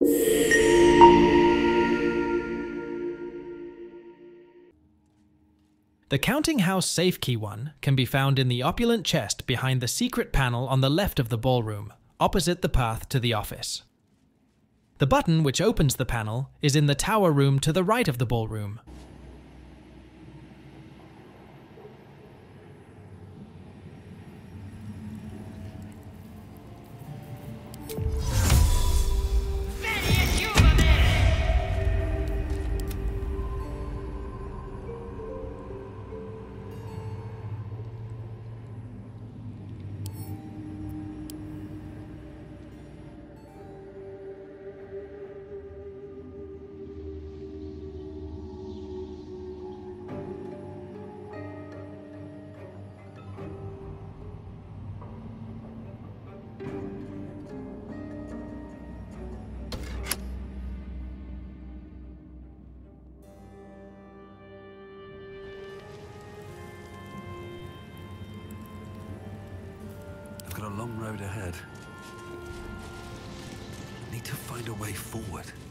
The counting house safe key one can be found in the opulent chest behind the secret panel on the left of the ballroom, opposite the path to the office. The button which opens the panel is in the tower room to the right of the ballroom. Got a long road ahead. Need to find a way forward.